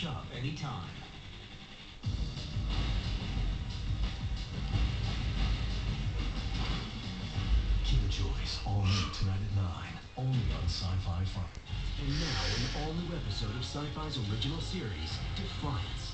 Shop anytime. Killjoys, all new tonight at 9, only on Sci-Fi Friday. And now, an all-new episode of Sci-Fi's original series, Defiance.